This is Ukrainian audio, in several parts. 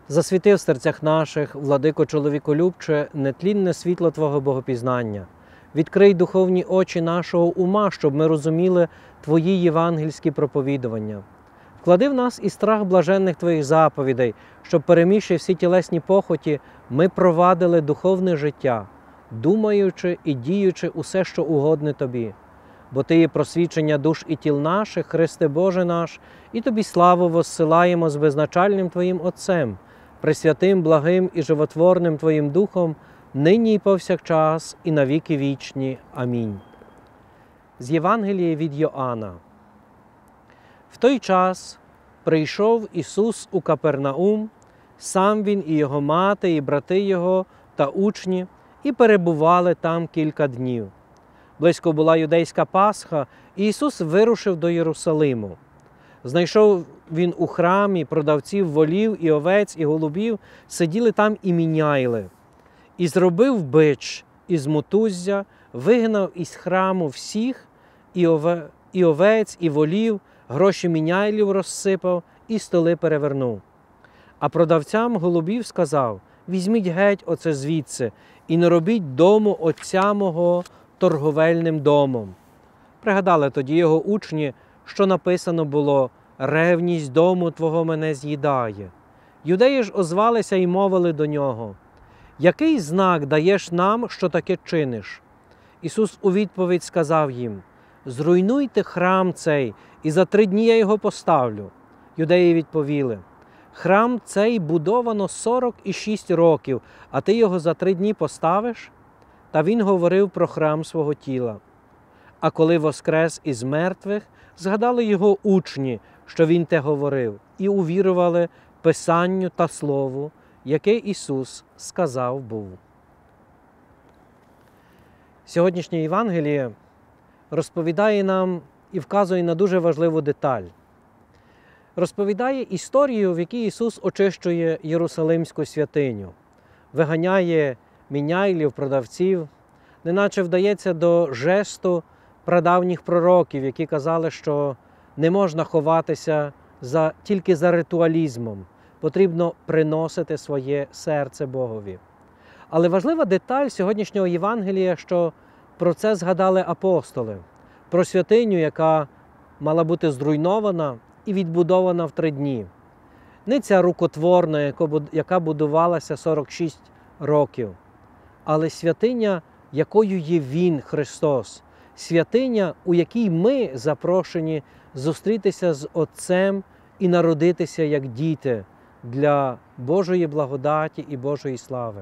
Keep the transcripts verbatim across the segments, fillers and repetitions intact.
Засвіти в серцях наших, владико чоловіколюбче, нетлінне світло Твого богопізнання. Відкрий духовні очі нашого ума, щоб ми розуміли Твої євангельські проповідування. Вклади в нас і страх блаженних Твоїх заповідей, щоб, перемігши всі тілесні похоті, ми провадили духовне життя, думаючи і діючи усе, що угодне Тобі. Бо Ти є просвічення душ і тіл наших, Христе Боже наш, і Тобі славу воссилаємо з безначальним Твоїм Отцем, пресвятим, благим і животворним Твоїм Духом, нині і повсякчас, і на віки вічні. Амінь. З Євангелія від Йоанна. В той час прийшов Ісус у Капернаум, сам Він і Його мати, і брати Його та учні, і перебували там кілька днів. Близько була юдейська Пасха, і Ісус вирушив до Єрусалиму. Знайшов Він у храмі продавців волів і овець і голубів, сиділи там і міняйли. І зробив бич із мотуззя, вигнав із храму всіх, і, ове... і овець, і волів, гроші міняйлів розсипав, і столи перевернув. А продавцям голубів сказав: «Візьміть геть оце звідси, і не робіть дому Отця мого торговельним домом». Пригадали тоді його учні, що написано було: «Ревність дому Твого мене з'їдає». Юдеї ж озвалися і мовили до нього: «Який знак даєш нам, що таке чиниш?» Ісус у відповідь сказав їм: «Зруйнуйте храм цей, і за три дні я його поставлю». Юдеї відповіли: «Храм цей будовано сорок і шість років, а ти його за три дні поставиш?» Та він говорив про храм свого тіла. А коли воскрес із мертвих, згадали його учні, що він те говорив, і увірували Писанню та Слову, яке Ісус сказав був. Сьогоднішнє Євангеліє розповідає нам і вказує на дуже важливу деталь. Розповідає історію, в якій Ісус очищує Єрусалимську святиню, виганяє міняйлів, продавців, неначе вдається до жесту прадавніх пророків, які казали, що не можна ховатися за, тільки за ритуалізмом, потрібно приносити своє серце Богові. Але важлива деталь сьогоднішнього Євангелія, що про це згадали апостоли, про святиню, яка мала бути зруйнована і відбудована в три дні. Не ця рукотворна, яка будувалася сорок шість років, але святиня, якою є Він, Христос, святиня, у якій ми запрошені зустрітися з Отцем і народитися як діти для Божої благодаті і Божої слави.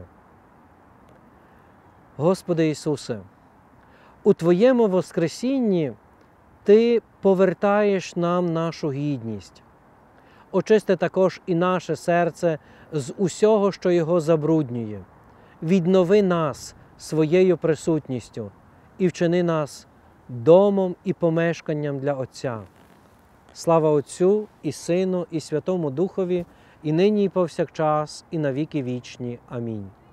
Господи Ісусе, у Твоєму Воскресінні Ти повертаєш нам нашу гідність. Очисти також і наше серце з усього, що його забруднює. Віднови нас своєю присутністю і вчини нас домом і помешканням для Отця. Слава Отцю і Сину, і Святому Духові, і нині, і повсякчас, і на віки вічні. Амінь.